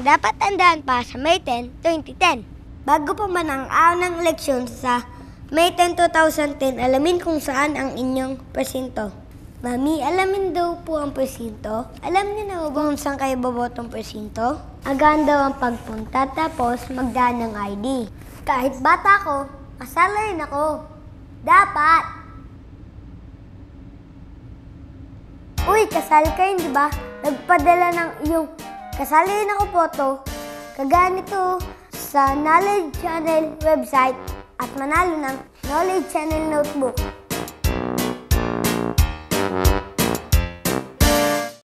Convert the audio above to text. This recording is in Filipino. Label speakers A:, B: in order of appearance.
A: mga dapat tandaan pa sa May 10, 2010. Bago pa man ang araw ng eleksyon sa May 10, 2010, alamin kung saan ang inyong presinto. Mami, alamin daw po ang presinto. Alam niyo na ba kung saan kayo bobotong presinto? Agaan daw ang pagpunta tapos magdaan ng ID. Kahit bata ko, kasala rin ako. Dapat! Uy, kasali kayo, di ba? Nagpadala ng iyong kasali rin ako photo. Kagaya nito sa Knowledge Channel website at manalo ng Knowledge Channel notebook.